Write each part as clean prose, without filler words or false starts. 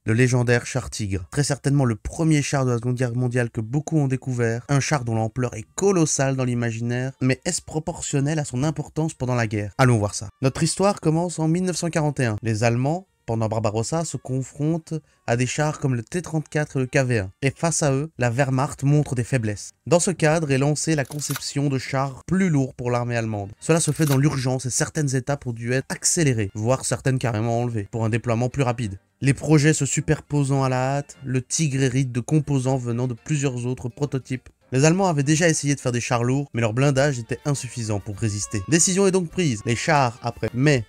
le légendaire char Tigre. Très certainement le premier char de la Seconde Guerre mondiale que beaucoup ont découvert, un char dont l'ampleur est colossale dans l'imaginaire, mais est-ce proportionnel à son importance pendant la guerre? Allons voir ça. Notre histoire commence en 1941. Les Allemands, pendant Barbarossa, se confrontent à des chars comme le T-34 et le KV-1. Et face à eux, la Wehrmacht montre des faiblesses. Dans ce cadre est lancée la conception de chars plus lourds pour l'armée allemande. Cela se fait dans l'urgence et certaines étapes ont dû être accélérées, voire certaines carrément enlevées, pour un déploiement plus rapide. Les projets se superposant à la hâte, le Tigre hérite de composants venant de plusieurs autres prototypes. Les Allemands avaient déjà essayé de faire des chars lourds, mais leur blindage était insuffisant pour résister. Décision est donc prise. Les chars, après mai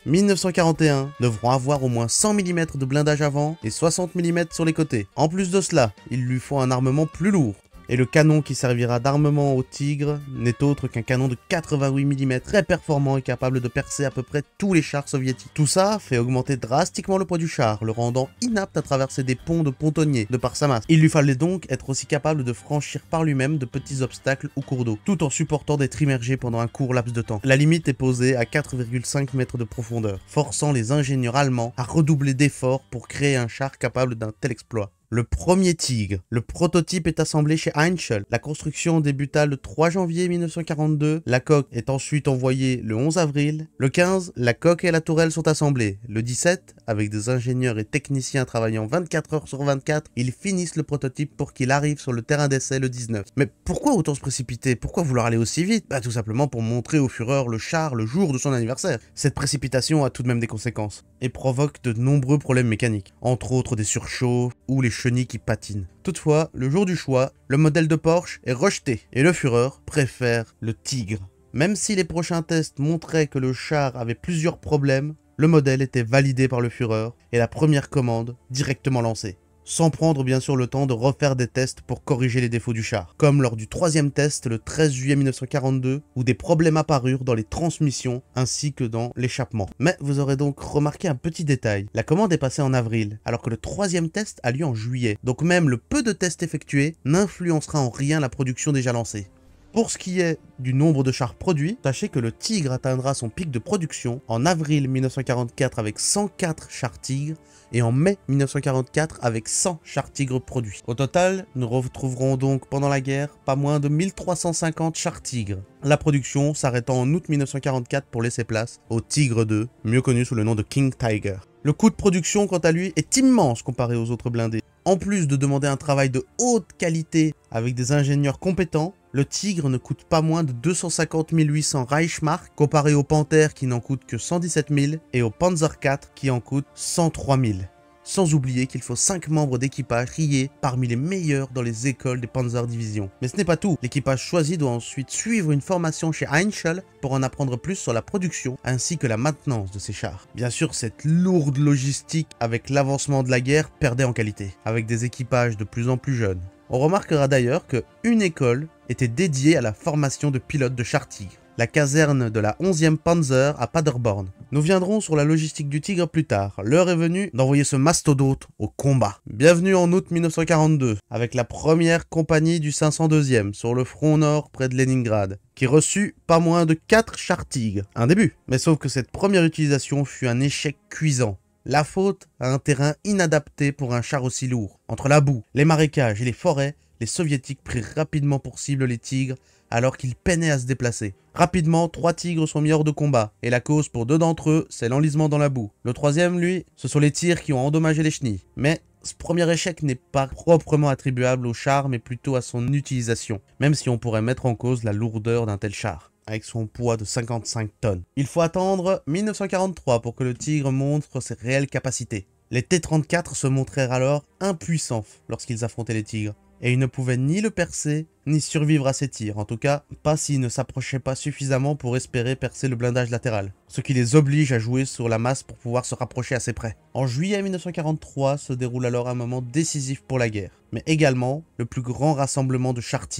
1941, devront avoir au moins 100 mm de blindage avant et 60 mm sur les côtés. En plus de cela, il lui faut un armement plus lourd. Et le canon qui servira d'armement au Tigre n'est autre qu'un canon de 88 mm très performant et capable de percer à peu près tous les chars soviétiques. Tout ça fait augmenter drastiquement le poids du char, le rendant inapte à traverser des ponts de pontonniers de par sa masse. Il lui fallait donc être aussi capable de franchir par lui-même de petits obstacles ou cours d'eau, tout en supportant d'être immergé pendant un court laps de temps. La limite est posée à 4,5 mètres de profondeur, forçant les ingénieurs allemands à redoubler d'efforts pour créer un char capable d'un tel exploit. Le premier Tigre. Le prototype est assemblé chez Heinkel. La construction débuta le 3 janvier 1942. La coque est ensuite envoyée le 11 avril. Le 15, la coque et la tourelle sont assemblées. Le 17, avec des ingénieurs et techniciens travaillant 24 heures sur 24, ils finissent le prototype pour qu'il arrive sur le terrain d'essai le 19. Mais pourquoi autant se précipiter? Pourquoi vouloir aller aussi vite? Tout simplement pour montrer au Führer le char le jour de son anniversaire. Cette précipitation a tout de même des conséquences et provoque de nombreux problèmes mécaniques, entre autres des surchauffes ou les chenilles qui patinent. Toutefois, le jour du choix, le modèle de Porsche est rejeté et le Führer préfère le Tigre. Même si les prochains tests montraient que le char avait plusieurs problèmes, le modèle était validé par le Führer et la première commande directement lancée. Sans prendre bien sûr le temps de refaire des tests pour corriger les défauts du char, comme lors du troisième test le 13 juillet 1942, où des problèmes apparurent dans les transmissions ainsi que dans l'échappement. Mais vous aurez donc remarqué un petit détail, la commande est passée en avril, alors que le troisième test a lieu en juillet, donc même le peu de tests effectués n'influencera en rien la production déjà lancée. Pour ce qui est du nombre de chars produits, sachez que le Tigre atteindra son pic de production en avril 1944 avec 104 chars Tigre et en mai 1944 avec 100 chars Tigre produits. Au total, nous retrouverons donc pendant la guerre pas moins de 1350 chars Tigre. La production s'arrêtant en août 1944 pour laisser place au Tigre 2, mieux connu sous le nom de King Tiger. Le coût de production, quant à lui, est immense comparé aux autres blindés. En plus de demander un travail de haute qualité avec des ingénieurs compétents, le Tigre ne coûte pas moins de 250 800 Reichsmark comparé au Panther qui n'en coûte que 117 000 et au Panzer IV qui en coûte 103 000. Sans oublier qu'il faut 5 membres d'équipage triés parmi les meilleurs dans les écoles des Panzer Division. Mais ce n'est pas tout, l'équipage choisi doit ensuite suivre une formation chez Heinkel pour en apprendre plus sur la production ainsi que la maintenance de ces chars. Bien sûr, cette lourde logistique avec l'avancement de la guerre perdait en qualité, avec des équipages de plus en plus jeunes. On remarquera d'ailleurs qu'une école était dédiée à la formation de pilotes de chars Tigre, la caserne de la 11e Panzer à Paderborn. Nous viendrons sur la logistique du Tigre plus tard. L'heure est venue d'envoyer ce mastodonte au combat. Bienvenue en août 1942, avec la première compagnie du 502e sur le front nord près de Leningrad, qui reçut pas moins de 4 chars Tigre. Un début, mais sauf que cette première utilisation fut un échec cuisant. La faute à un terrain inadapté pour un char aussi lourd. Entre la boue, les marécages et les forêts, les soviétiques prirent rapidement pour cible les Tigres alors qu'ils peinaient à se déplacer. Rapidement, 3 Tigres sont mis hors de combat, et la cause pour 2 d'entre eux, c'est l'enlisement dans la boue. Le troisième, lui, ce sont les tirs qui ont endommagé les chenilles. Mais ce premier échec n'est pas proprement attribuable au char, mais plutôt à son utilisation, même si on pourrait mettre en cause la lourdeur d'un tel char, avec son poids de 55 tonnes. Il faut attendre 1943 pour que le Tigre montre ses réelles capacités. Les T-34 se montrèrent alors impuissants lorsqu'ils affrontaient les Tigres, et ils ne pouvaient ni le percer, ni survivre à ses tirs, en tout cas pas s'ils ne s'approchaient pas suffisamment pour espérer percer le blindage latéral, ce qui les oblige à jouer sur la masse pour pouvoir se rapprocher assez près. En juillet 1943 se déroule alors un moment décisif pour la guerre, mais également le plus grand rassemblement de chars Tigre.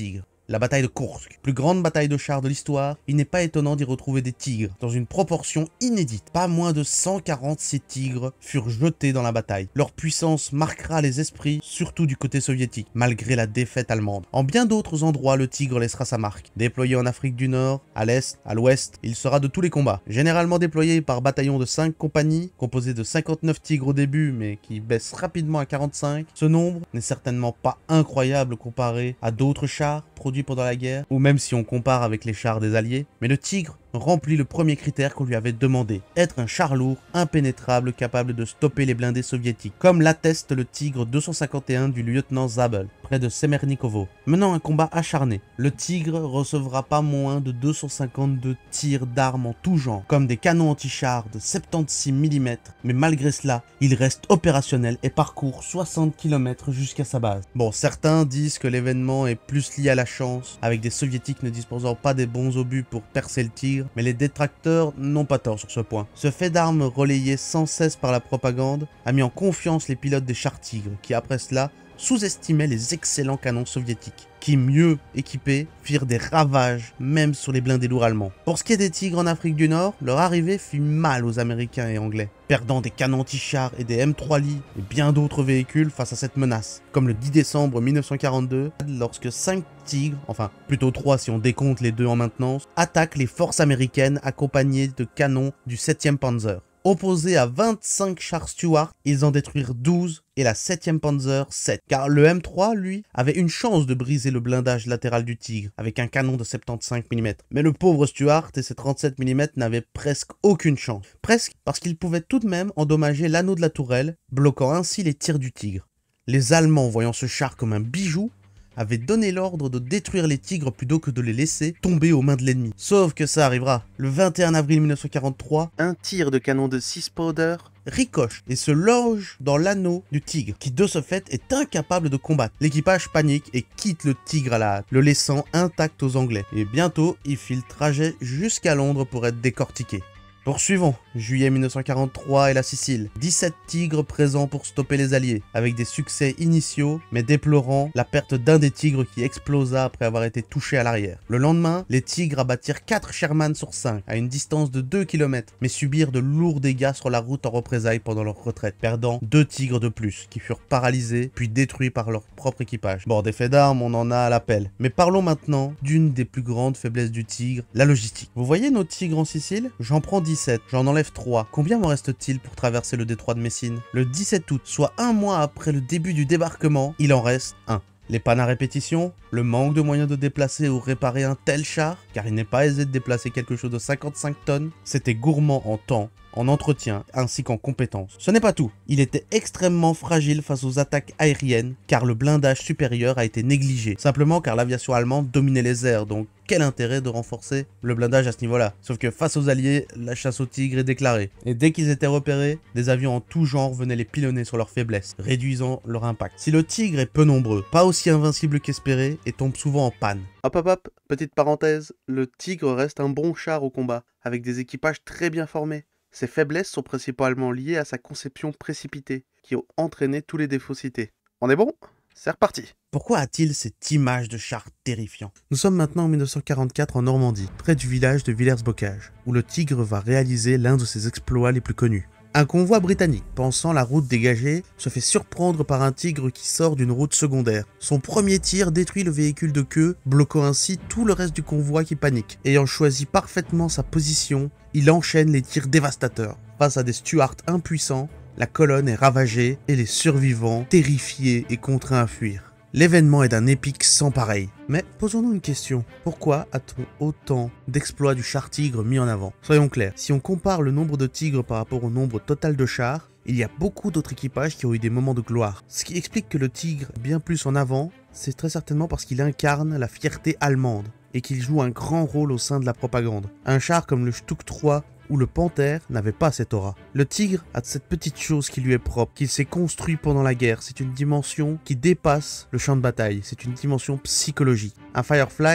la bataille de Kursk. Plus grande bataille de chars de l'histoire, il n'est pas étonnant d'y retrouver des tigres, dans une proportion inédite. Pas moins de 146 tigres furent jetés dans la bataille. Leur puissance marquera les esprits, surtout du côté soviétique, malgré la défaite allemande. En bien d'autres endroits, le tigre laissera sa marque. Déployé en Afrique du Nord, à l'Est, à l'Ouest, il sera de tous les combats. Généralement déployé par bataillon de 5 compagnies, composé de 59 tigres au début, mais qui baisse rapidement à 45, ce nombre n'est certainement pas incroyable comparé à d'autres chars produits pendant la guerre, ou même si on compare avec les chars des Alliés, mais le Tigre remplit le premier critère qu'on lui avait demandé, être un char lourd, impénétrable, capable de stopper les blindés soviétiques, comme l'atteste le Tigre 251 du lieutenant Zabel, près de Semernikovo. Menant un combat acharné, le Tigre recevra pas moins de 252 tirs d'armes en tout genre, comme des canons anti-chars de 76 mm, mais malgré cela, il reste opérationnel et parcourt 60 km jusqu'à sa base. Bon, certains disent que l'événement est plus lié à la chance, avec des soviétiques ne disposant pas des bons obus pour percer le Tigre, mais les détracteurs n'ont pas tort sur ce point. Ce fait d'armes relayé sans cesse par la propagande a mis en confiance les pilotes des chars Tigres, qui après cela sous-estimaient les excellents canons soviétiques, qui, mieux équipés, firent des ravages, même sur les blindés lourds allemands. Pour ce qui est des Tigres en Afrique du Nord, leur arrivée fit mal aux Américains et Anglais, perdant des canons anti-chars et des M3 Lee et bien d'autres véhicules face à cette menace, comme le 10 décembre 1942, lorsque 5 Tigres, enfin plutôt 3 si on décompte les 2 en maintenance, attaquent les forces américaines accompagnées de canons du 7e Panzer. Opposés à 25 chars Stuart, ils en détruirent 12 et la 7e Panzer 7, car le M3, lui, avait une chance de briser le blindage latéral du Tigre avec un canon de 75 mm. Mais le pauvre Stuart et ses 37 mm n'avaient presque aucune chance. Presque parce qu'ils pouvaient tout de même endommager l'anneau de la tourelle, bloquant ainsi les tirs du Tigre. Les Allemands, voyant ce char comme un bijou, avait donné l'ordre de détruire les Tigres plutôt que de les laisser tomber aux mains de l'ennemi. Sauf que ça arrivera. Le 21 avril 1943, un tir de canon de 6 powder ricoche et se loge dans l'anneau du Tigre, qui de ce fait est incapable de combattre. L'équipage panique et quitte le Tigre à la hâte, le laissant intact aux Anglais. Et bientôt, il fit le trajet jusqu'à Londres pour être décortiqué. Poursuivons, juillet 1943 et la Sicile. 17 Tigres présents pour stopper les Alliés, avec des succès initiaux, mais déplorant la perte d'un des Tigres qui explosa après avoir été touché à l'arrière. Le lendemain, les Tigres abattirent 4 Sherman sur 5, à une distance de 2 km, mais subirent de lourds dégâts sur la route en représailles pendant leur retraite, perdant 2 Tigres de plus, qui furent paralysés, puis détruits par leur propre équipage. Bon, des faits d'armes, on en a à l'appel. Mais parlons maintenant d'une des plus grandes faiblesses du Tigre, la logistique. Vous voyez nos Tigres en Sicile? J'en prends 17, j'en enlève 3. Combien m'en reste-t-il pour traverser le détroit de Messine? Le 17 août, soit un mois après le début du débarquement, il en reste 1. Les pannes à répétition, le manque de moyens de déplacer ou réparer un tel char, car il n'est pas aisé de déplacer quelque chose de 55 tonnes, c'était gourmand en temps, en entretien ainsi qu'en compétences. Ce n'est pas tout, il était extrêmement fragile face aux attaques aériennes, car le blindage supérieur a été négligé, simplement car l'aviation allemande dominait les airs, donc quel intérêt de renforcer le blindage à ce niveau-là? Sauf que face aux Alliés, la chasse aux Tigres est déclarée. Et dès qu'ils étaient repérés, des avions en tout genre venaient les pilonner sur leur faiblesse, réduisant leur impact. Si le Tigre est peu nombreux, pas aussi invincible qu'espéré, et tombe souvent en panne. Hop, petite parenthèse, le Tigre reste un bon char au combat, avec des équipages très bien formés. Ses faiblesses sont principalement liées à sa conception précipitée, qui a entraîné tous les défauts cités. On est bon? C'est reparti. Pourquoi a-t-il cette image de char terrifiant? Nous sommes maintenant en 1944 en Normandie, près du village de Villers-Bocage, où le Tigre va réaliser l'un de ses exploits les plus connus. Un convoi britannique, pensant la route dégagée, se fait surprendre par un Tigre qui sort d'une route secondaire. Son premier tir détruit le véhicule de queue, bloquant ainsi tout le reste du convoi qui panique. Ayant choisi parfaitement sa position, il enchaîne les tirs dévastateurs. Face à des Stuarts impuissants, la colonne est ravagée et les survivants, terrifiés et contraints à fuir. L'événement est d'un épique sans pareil. Mais posons-nous une question. Pourquoi a-t-on autant d'exploits du char Tigre mis en avant? Soyons clairs, si on compare le nombre de Tigres par rapport au nombre total de chars, il y a beaucoup d'autres équipages qui ont eu des moments de gloire. Ce qui explique que le Tigre est bien plus en avant, c'est très certainement parce qu'il incarne la fierté allemande et qu'il joue un grand rôle au sein de la propagande. Un char comme le Stuck 3 où le Panther n'avait pas cette aura. Le Tigre a cette petite chose qui lui est propre, qu'il s'est construit pendant la guerre. C'est une dimension qui dépasse le champ de bataille, c'est une dimension psychologique. Un Firefly,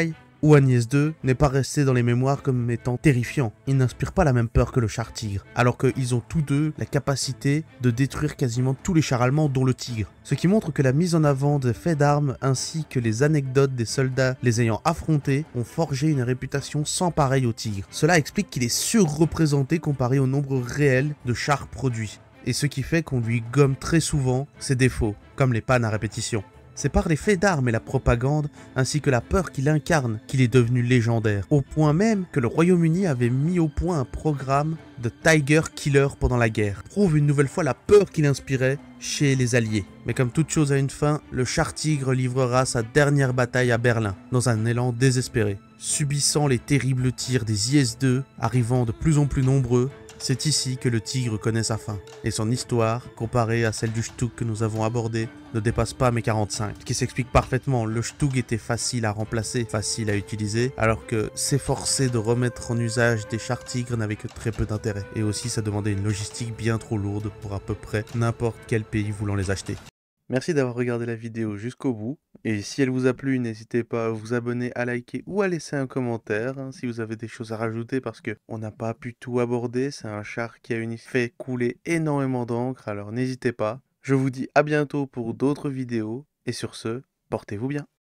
ou Agnès II n'est pas resté dans les mémoires comme étant terrifiant. Il n'inspire pas la même peur que le char tigre, alors qu'ils ont tous deux la capacité de détruire quasiment tous les chars allemands dont le tigre. Ce qui montre que la mise en avant des faits d'armes ainsi que les anecdotes des soldats les ayant affrontés ont forgé une réputation sans pareil au tigre. Cela explique qu'il est surreprésenté comparé au nombre réel de chars produits, et ce qui fait qu'on lui gomme très souvent ses défauts, comme les pannes à répétition. C'est par les faits d'armes et la propagande, ainsi que la peur qu'il incarne, qu'il est devenu légendaire, au point même que le Royaume-Uni avait mis au point un programme de Tiger Killer pendant la guerre. Prouve une nouvelle fois la peur qu'il inspirait chez les Alliés. Mais comme toute chose a une fin, le char tigre livrera sa dernière bataille à Berlin, dans un élan désespéré. Subissant les terribles tirs des IS-2, arrivant de plus en plus nombreux, c'est ici que le tigre connaît sa fin, et son histoire, comparée à celle du Stug que nous avons abordé, ne dépasse pas mes 45, ce qui s'explique parfaitement. Le Stug était facile à remplacer, facile à utiliser, alors que s'efforcer de remettre en usage des chars tigres n'avait que très peu d'intérêt, et aussi ça demandait une logistique bien trop lourde pour à peu près n'importe quel pays voulant les acheter. Merci d'avoir regardé la vidéo jusqu'au bout, et si elle vous a plu, n'hésitez pas à vous abonner, à liker ou à laisser un commentaire si vous avez des choses à rajouter, parce que on n'a pas pu tout aborder. C'est un char qui a fait couler énormément d'encre, alors n'hésitez pas. Je vous dis à bientôt pour d'autres vidéos, et sur ce, portez-vous bien.